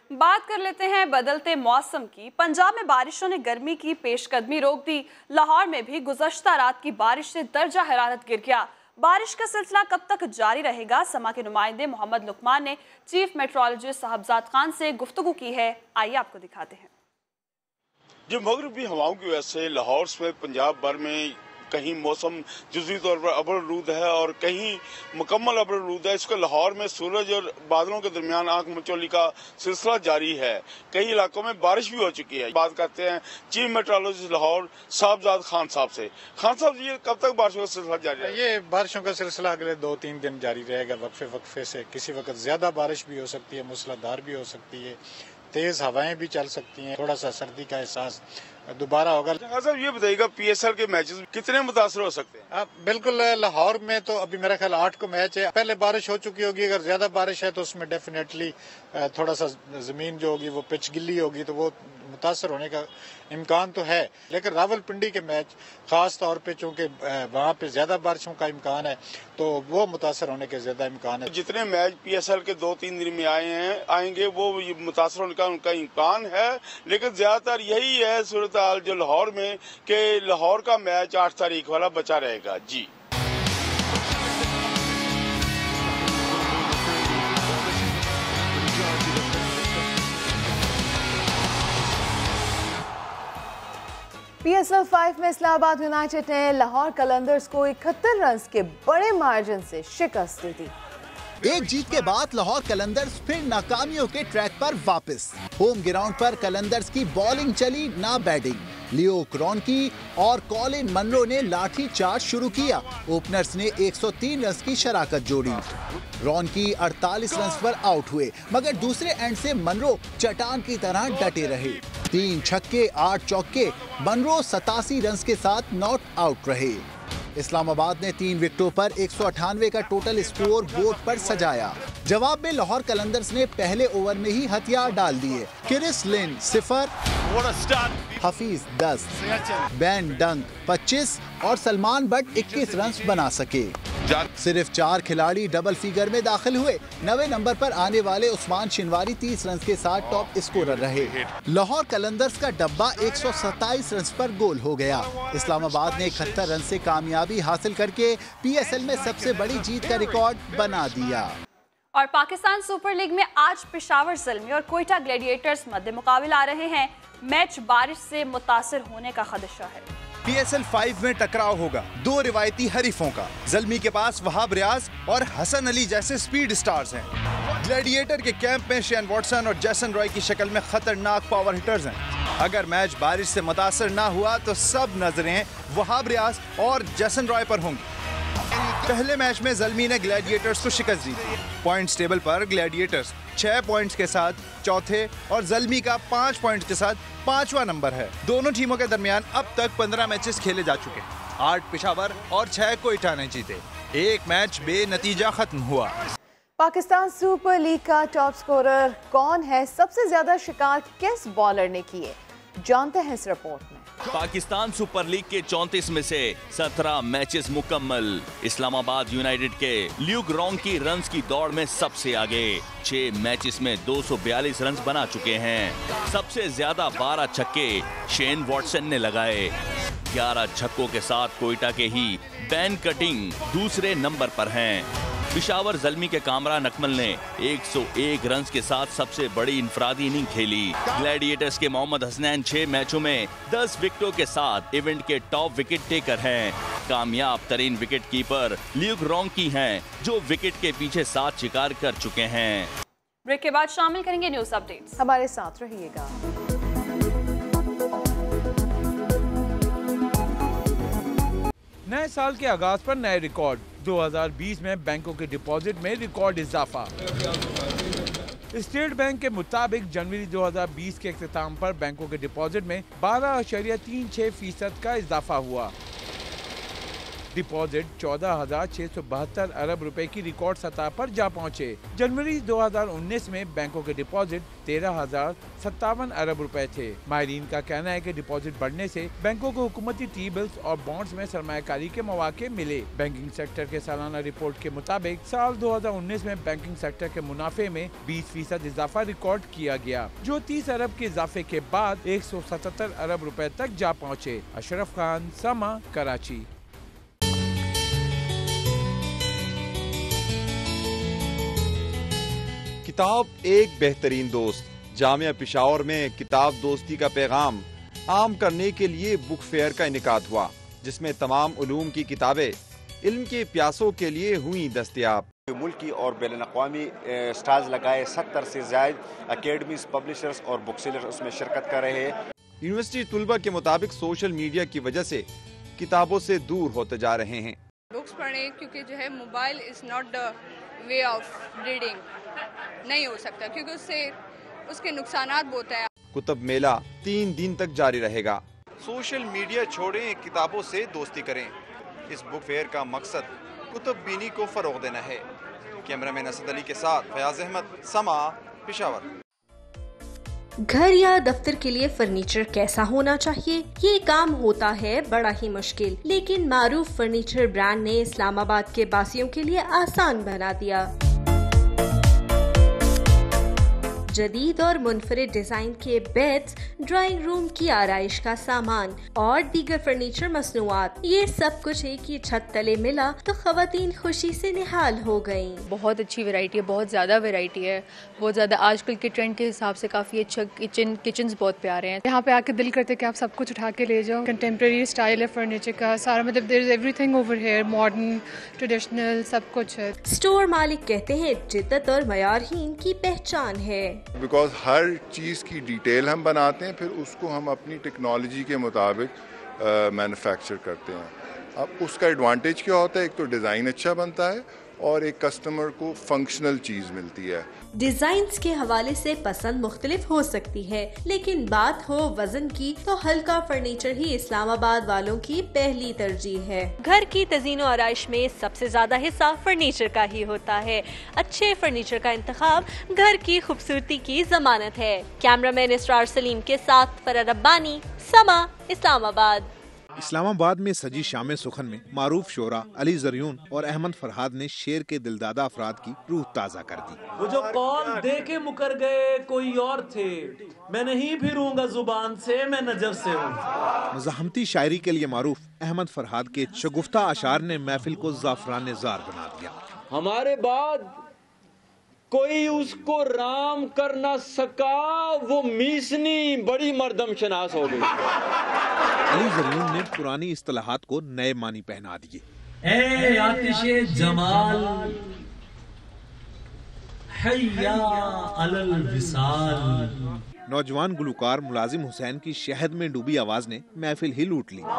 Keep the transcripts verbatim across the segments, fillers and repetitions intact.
बात कर लेते हैं बदलते मौसम की। पंजाब में बारिशों ने गर्मी की पेशकदमी रोक दी। लाहौर में भी गुज़श्ता रात की बारिश से दर्जा हरारत गिर गया। बारिश का सिलसिला कब तक जारी रहेगा? समा के नुमाइंदे मोहम्मद लुकमान ने चीफ मेट्रोलॉजिस्ट साहबजाद खान से गुफ्तगू की है। आइए आपको दिखाते हैं। जो मगरबी हवाओं की वजह से लाहौर समेत पंजाब भर में कहीं मौसम जुज़वी तौर पर अबरलूद है और कहीं मुकम्मल अबरलूद है। इसको लाहौर में सूरज और बादलों के दरमियान आंख मचोली का सिलसिला जारी है। कई इलाकों में बारिश भी हो चुकी है। बात करते हैं चीफ मेट्रोलॉजिस्ट लाहौर साहबजाद खान साहब से। खान साहब जी, कब तक बारिशों का सिलसिला जारी रहेगा? ये बारिशों का सिलसिला अगले दो तीन दिन जारी रहेगा, वक्फे वक्फे से। किसी वक्त ज्यादा बारिश भी हो सकती है, मूसलाधार भी हो सकती है, तेज हवाएं भी चल सकती हैं, थोड़ा सा सर्दी का एहसास दोबारा होगा। साहब ये बताइएगा, पीएसएल के मैचेस कितने मुतासर हो सकते हैं? अब बिल्कुल लाहौर में तो अभी मेरा ख्याल आठ को मैच है। पहले बारिश हो चुकी होगी, अगर ज्यादा बारिश है तो उसमें डेफिनेटली थोड़ा सा जमीन जो होगी वो पिच गिल्ली होगी, तो वो मुतासर होने का इम्कान तो है। लेकिन रावलपिंडी के मैच खास तौर पे चूंकि वहाँ पे ज्यादा बारिशों का इम्कान है तो वो मुतासर होने के ज्यादा इम्कान है। जितने मैच पीएसएल के दो तीन दिन में आए हैं आएंगे वो मुतासर होने का उनका इम्कान है, लेकिन ज्यादातर यही है सूरत हाल जो लाहौर में कि लाहौर का मैच आठ तारीख वाला बचा रहेगा। जी पीएसएल फाइव में इस्लामाबाद यूनाइटेड ने लाहौर कलंदर्स को इकहत्तर रन के बड़े मार्जिन से शिकस्त दी थी। एक जीत के बाद लाहौर कलंदर्स फिर नाकामियों के ट्रैक पर वापस। होम ग्राउंड पर कलंदर्स की बॉलिंग चली ना बैटिंग। लियो क्रॉनकी और कॉलिन मनरो ने लाठी चार्ज शुरू किया। ओपनर्स ने एक सौ तीन रन की शराकत जोड़ी। रॉनकी अड़तालीस रन पर आउट हुए, मगर दूसरे एंड से मनरो चट्टान की तरह डटे रहे। तीन छक्के आठ चौके, मनरो सतासी रन के साथ नॉट आउट रहे। इस्लामाबाद ने तीन विकेटों पर एक सौ अठानवे का टोटल स्कोर बोर्ड पर सजाया। जवाब में लाहौर कलंदर्स ने पहले ओवर में ही हथियार डाल दिए। क्रिस लिन सिफर, हफीज दस, बेन डंक पच्चीस और सलमान बट इक्कीस रन बना सके। सिर्फ चार खिलाड़ी डबल फिगर में दाखिल हुए। नवे नंबर पर आने वाले उस्मान शिनवारी तीस रन के साथ टॉप स्कोरर रहे। लाहौर कलंदर्स का डब्बा एक सौ सत्ताईस रन पर गोल हो गया। इस्लामाबाद ने इकहत्तर रन से कामयाबी हासिल करके पीएसएल में सबसे बड़ी जीत का रिकॉर्ड बना दिया। और पाकिस्तान सुपर लीग में आज पेशावर ज़ल्मी और कोयटा ग्लैडिएटर्स मध्य मुकाबले आ रहे हैं। मैच बारिश से मुतासिर होने का खदशा है। पीएसएल फाइव में टकराव होगा दो रिवायती हरीफों का। ज़ल्मी के पास वहाब रियाज और हसन अली जैसे स्पीड स्टार्स हैं। ग्लैडिएटर के कैंप में शेन वॉटसन और जैसन रॉय की शक्ल में खतरनाक पावर हिटर्स हैं। अगर मैच बारिश से मुतासर ना हुआ तो सब नजरें वहाब रियाज और जैसन रॉय पर होंगी। पहले मैच में ज़ल्मी ने ग्लैडिएटर्स को शिकस्त दी थी। पॉइंट्स टेबल पर ग्लैडिएटर्स छह पॉइंट्स के साथ चौथे और ज़ल्मी का पाँच पॉइंट्स के साथ पांचवा नंबर है। दोनों टीमों के दरमियान अब तक पंद्रह मैचेस खेले जा चुके हैं। आठ पेशावर और छह कोयटा ने जीते। एक मैच बेनतीजा खत्म हुआ। पाकिस्तान सुपर लीग का टॉप स्कोरर कौन है? सबसे ज्यादा शिकार किस बॉलर ने किए? जानते हैं इस रिपोर्ट में। पाकिस्तान सुपर लीग के चौंतीस में से सत्रह मैचेस मुकम्मल। इस्लामाबाद यूनाइटेड के ल्यूक रॉन्की रन्स की दौड़ में सबसे आगे। छह मैचेस में दो सौ बयालीस रन बना चुके हैं। सबसे ज्यादा बारह छक्के शेन वॉटसन ने लगाए। ग्यारह छक्कों के साथ कोयटा के ही बैन कटिंग दूसरे नंबर पर हैं। पेशावर ज़ल्मी के कामरान अकमल ने एक सौ एक रन के साथ सबसे बड़ी इनफरादी इनिंग खेली। ग्लैडिएटर्स के मोहम्मद हसनैन छह मैचों में दस विकेटों के साथ इवेंट के टॉप विकेट टेकर हैं। कामयाब तरीन विकेट कीपर ल्यूक रॉन्की हैं, जो विकेट के पीछे सात शिकार कर चुके हैं। ब्रेक के बाद शामिल करेंगे न्यूज अपडेट्स। हमारे साथ रहिएगा। नए साल के आगाज पर नए रिकॉर्ड। दो हज़ार बीस में बैंकों के डिपॉजिट में रिकॉर्ड इजाफा। स्टेट बैंक के मुताबिक जनवरी दो हज़ार बीस के इख्तिताम पर बैंकों के डिपॉजिट में बारह अशरिया तीन छह फीसद का इजाफा हुआ। डिपॉजिट चौदह हजार छह सौ बहत्तर अरब रुपए की रिकॉर्ड सतह पर जा पहुंचे। जनवरी दो हजार उन्नीस में बैंकों के डिपॉजिट तेरह हजार सत्तावन अरब रुपए थे। माहिरीन का कहना है कि डिपॉजिट बढ़ने से बैंकों को हुकूमती टी बिल्स और बॉन्ड्स में सरमायाकारी के मौके मिले। बैंकिंग सेक्टर के सालाना रिपोर्ट के मुताबिक साल दो हजार उन्नीस में बैंकिंग सेक्टर के मुनाफे में बीस फीसद इजाफा रिकॉर्ड किया गया, जो तीस अरब के इजाफे के बाद एक सौ सतहत्तर अरब रुपए तक जा पहुँचे। अशरफ खान, समा, कराची। किताब एक बेहतरीन दोस्त। जामिया पेशावर में किताब दोस्ती का पैगाम आम करने के लिए बुक फेयर का इनेकाद हुआ, जिसमें तमाम उलूम की किताबें इल्म के प्यासों के लिए हुई दस्तयाब। मुल्की और बैनुल-अक़वामी स्टॉल्स लगाए, सत्तर से ज़ायद अकेडमीज, पब्लिशर्स और बुक सेलर्स उसमें शिरकत कर रहे हैं। यूनिवर्सिटी तुलबा के मुताबिक सोशल मीडिया की वजह से किताबों से दूर होते जा रहे हैं। बुक्स पढ़ें, क्योंकि जो है mobile is not the way of reading, नहीं हो सकता, क्योंकि उससे उसके नुकसानात बहुत है। कुतुब मेला तीन दिन तक जारी रहेगा। सोशल मीडिया छोड़ें, किताबों से दोस्ती करें। इस बुक फेयर का मकसद कुतुब बीनी को फरोग देना है। कैमरामैन असद अली के साथ फयाज अहमद, समा, पेशावर। घर या दफ्तर के लिए फर्नीचर कैसा होना चाहिए, ये काम होता है बड़ा ही मुश्किल, लेकिन मारूफ फर्नीचर ब्रांड ने इस्लामाबाद के बासियों के लिए आसान बना दिया। जदीद और मुनफरिद डिजाइन के बेड्स, ड्राइंग रूम की आराइश का सामान और दीगर फर्नीचर मसनूआत, ये सब कुछ एक ही छत तले मिला तो खवातीन खुशी से निहाल हो गयीं। बहुत अच्छी वैरायटी है, बहुत ज्यादा वैरायटी है, बहुत ज्यादा। आजकल के ट्रेंड के हिसाब से काफी अच्छा किचन किचन्स बहुत प्यारे हैं। यहाँ पे आके दिल करते कि आप सब कुछ उठा के ले जाओ। कंटेम्प्रेरी स्टाइल है फर्नीचर का सारा, मतलब there is everything over here, modern, traditional, सब कुछ है। स्टोर मालिक कहते हैं जिद्दत और मयार ही इनकी पहचान है। बिकॉज हर चीज़ की डिटेल हम बनाते हैं, फिर उसको हम अपनी टेक्नोलॉजी के मुताबिक मैन्युफैक्चर करते हैं। अब उसका एडवांटेज क्या होता है, एक तो डिज़ाइन अच्छा बनता है और एक कस्टमर को फंक्शनल चीज़ मिलती है। डिजाइन्स के हवाले से पसंद मुख्तलिफ हो सकती है, लेकिन बात हो वजन की तो हल्का फर्नीचर ही इस्लामाबाद वालों की पहली तरजीह है। घर की तज़ीन और आराइश में सबसे ज्यादा हिस्सा फर्नीचर का ही होता है। अच्छे फर्नीचर का इंतखाब घर की खूबसूरती की जमानत है। कैमरामैन इसरार सलीम के साथ फरा रब्बानी, समा, इस्लामाबाद। इस्लामाबाद में सजी शाम सुखन में मारूफ शोरा अली जरियून और अहमद फरहाद ने शेर के दिलदादा अफराद की रूह ताज़ा कर दी। वो जो कौल दे के मुकर गए कोई और थे, मैं नहीं फिरूंगा जुबान से, मैं नजर से हूँ। मज़ाहमती शायरी के लिए मारूफ अहमद फरहाद के शगुफ्ता अशार ने महफिल को ज़ाफ़रान ज़ार बना दिया। हमारे बाद कोई उसको राम कर न सका, वो मीसनी बड़ी मर्दम शनास हो गई। अली जरियून ने पुरानी इस्तिलाहात को नए मानी पहना दिए। ए आतिशे जमाल हैया अलल विसाल। नौजवान गुलकार मुलाजिम हुसैन की शहद में डूबी आवाज ने महफिल ही लूट ली।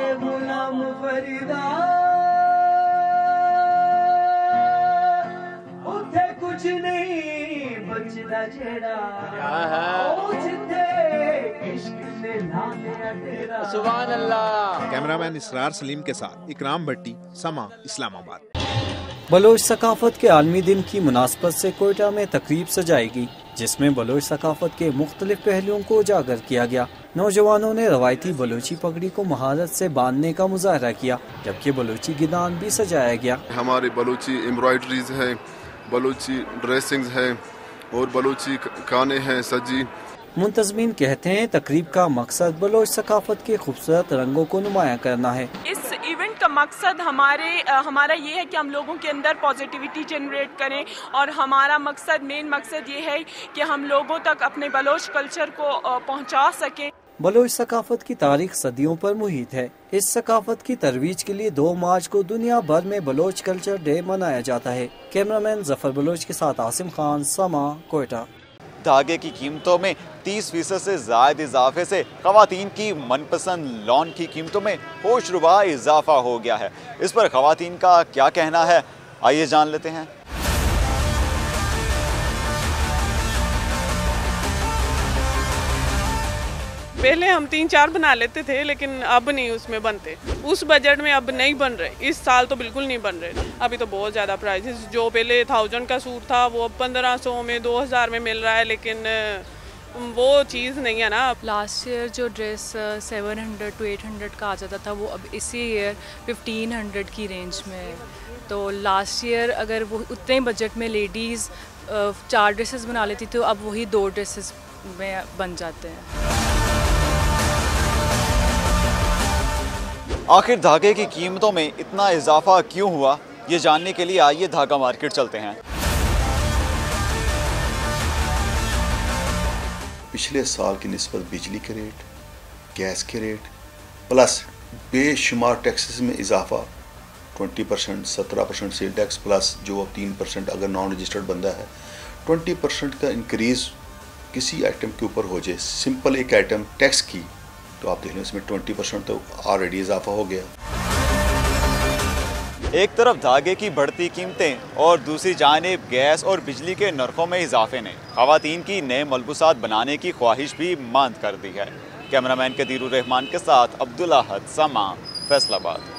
कुछ नहीं बचदा जेड़ा ओ जिंदे इश्क से लाने तेरा। सुभान अल्लाह। कैमरामैन इसरार सलीम के साथ इकराम भट्टी, समा, इस्लामाबाद। बलोच सकाफत के आलमी दिन की मुनासबत से कोयटा में तकरीब सजाएगी, जिसमें बलोच सकाफत के मुख्तलिफ पहलुओं को उजागर किया गया। नौजवानों ने रवायती बलोची पगड़ी को महारत से बांधने का मुजाहरा किया, जबकि बलोची गिदान भी सजाया गया। हमारे बलोची एम्ब्रॉयडरीज है, बलोची ड्रेसिंग्स है और बलोची खाने हैं सजी। मुंतजमीन कहते हैं तकरीब का मकसद बलोच सकाफत के खूबसूरत रंगों को नुमाया करना है। इस इवेंट का मकसद हमारे हमारा ये है कि हम लोगों के अंदर पॉजिटिविटी जनरेट करें, और हमारा मकसद मेन मकसद ये है कि हम लोगों तक अपने बलोच कल्चर को पहुंचा सकें। बलोच सकाफत की तारीख सदियों पर मुहित है। इस सकाफत की तरवीज के लिए दो मार्च को दुनिया भर में बलोच कल्चर डे मनाया जाता है। कैमरामैन जफर बलोच के साथ आसिम खान, समा, कोयटा। धागे की कीमतों में तीस फीसद से ज्यादा इजाफे से खवातीन की मनपसंद लॉन की कीमतों में होशरुबा इजाफा हो गया है। इस पर खवातीन का क्या कहना है, आइए जान लेते हैं। पहले हम तीन चार बना लेते थे, लेकिन अब नहीं उसमें बनते, उस बजट में अब नहीं बन रहे, इस साल तो बिल्कुल नहीं बन रहे। अभी तो बहुत ज़्यादा प्राइसेस, जो पहले थाउजेंड का सूट था वो अब पंद्रह सौ में, दो हज़ार में मिल रहा है, लेकिन वो चीज़ नहीं है ना। लास्ट ईयर जो dress seven hundred to eight hundred का आ जाता था वो अब इसी ईयर फिफ्टीन हंड्रेड की रेंज में है। तो लास्ट ईयर अगर वो उतने बजट में लेडीज़ चार ड्रेसेस बना लेती तो अब वही दो ड्रेसेस में बन जाते हैं। आखिर धागे की कीमतों में इतना इजाफा क्यों हुआ, ये जानने के लिए आइए धागा मार्केट चलते हैं। पिछले साल की निस्बत बिजली के रेट, गैस के रेट प्लस बेशुमार टैक्सेस में इजाफा बीस परसेंट, सत्रह परसेंट सेल टैक्स प्लस जो अब तीन परसेंट अगर नॉन रजिस्टर्ड बंदा है, बीस परसेंट का इंक्रीज़ किसी आइटम के ऊपर हो जाए, सिंपल एक आइटम टैक्स की, तो आप देख लें इसमें बीस परसेंट तो ऑलरेडी इजाफा हो गया। एक तरफ धागे की बढ़ती कीमतें और दूसरी जानिब गैस और बिजली के नरखों में इजाफे ने खवातीन की नए मलबूसात बनाने की ख्वाहिश भी मांद कर दी है। कैमरामैन कदीरुर रहमान के साथ अब्दुल्ला हद, समा, फैसलाबाद।